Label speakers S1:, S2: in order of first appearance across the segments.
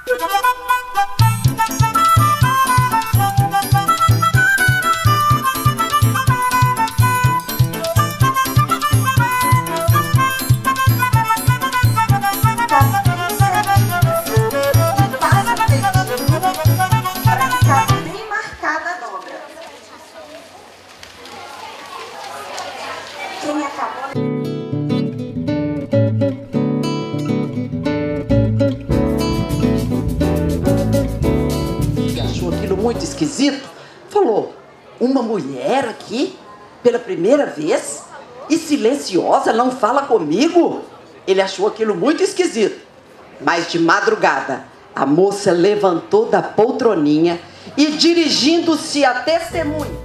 S1: Muito esquisito, falou: uma mulher aqui pela primeira vez e silenciosa, não fala comigo? Ele achou aquilo muito esquisito, mas de madrugada a moça levantou da poltroninha e, dirigindo-se à testemunha,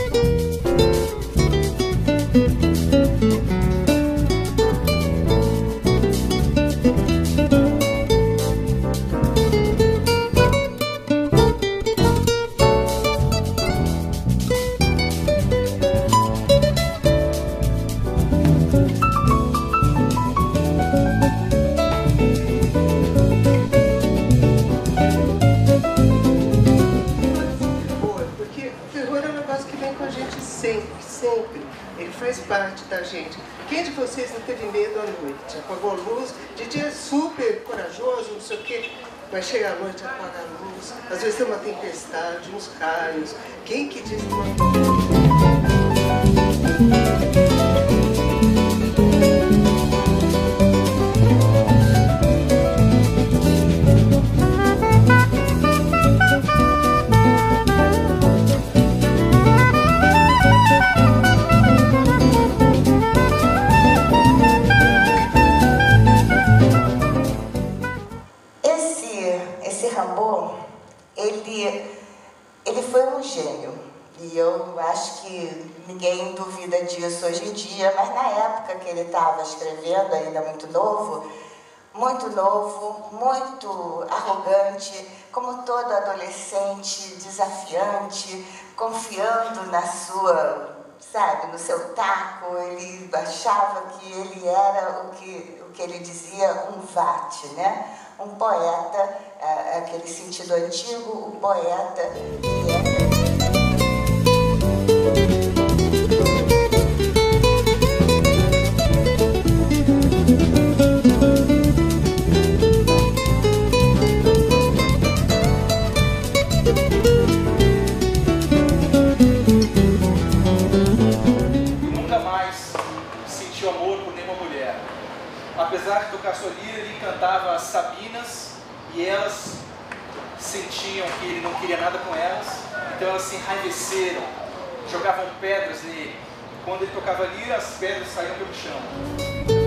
S2: sempre. Ele faz parte da gente. Quem de vocês não teve medo à noite? Apagou a luz, de dia é super corajoso, não sei o quê, mas chega à noite, apaga a luz. Às vezes tem uma tempestade, uns raios. Quem que diz
S3: Ele foi um gênio, e eu acho que ninguém duvida disso hoje em dia, mas na época que ele estava escrevendo, ainda muito novo, muito arrogante, como todo adolescente, desafiante, confiando na sua, sabe, no seu taco. Ele achava que ele era o que ele dizia, um vate, né? Um poeta, aquele sentido antigo, o poeta que é...
S4: Nunca mais sentiu amor por nenhuma mulher. Apesar de tocar sua lira, ele cantava as sabinas e elas sentiam que ele não queria nada com elas, então elas se enraiveceram, jogavam pedras nele. Quando ele tocava a lira, as pedras saíam pelo chão.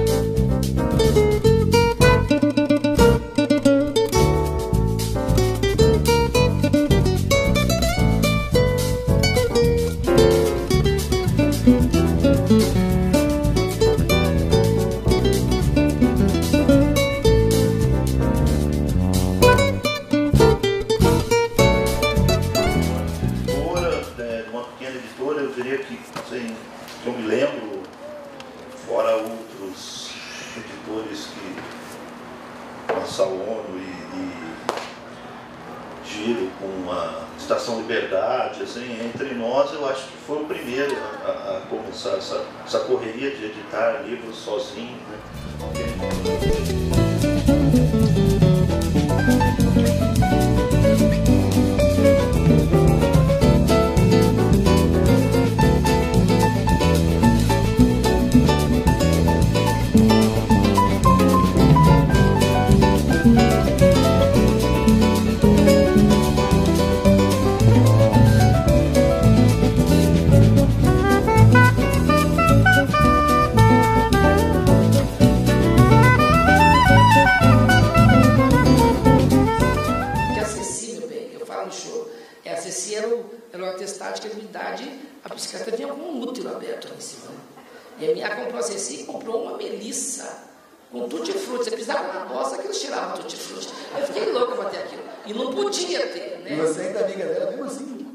S5: Eu diria que, assim, que eu me lembro, fora outros editores que com a Salôno e Giro com a Estação Liberdade, assim, entre nós, eu acho que foi o primeiro a começar essa correria de editar livros sozinho, né?
S6: Era o atestado de que a bicicleta vinha com um útero aberto lá em cima. E a minha comprou a Ceci e comprou uma melissa com tutti-frutti. Você pisava na bosta que eles tiravam tutti-frutti. Eu fiquei louca para ter aquilo. E não podia ter, né?
S7: E você ainda amiga dela mesmo assim?